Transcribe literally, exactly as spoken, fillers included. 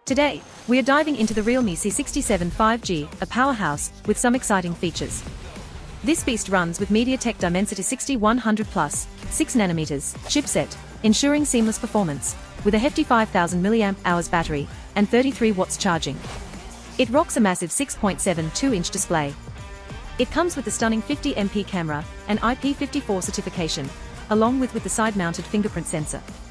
Today, we are diving into the Realme C sixty-seven five G, a powerhouse, with some exciting features. This beast runs with MediaTek Dimensity sixty-one hundred plus, six nanometers, chipset, ensuring seamless performance, with a hefty five thousand milliamp hours battery, and thirty-three watts charging. It rocks a massive six point seven two inch display. It comes with the stunning fifty megapixel camera, and I P fifty-four certification, along with, with the side-mounted fingerprint sensor.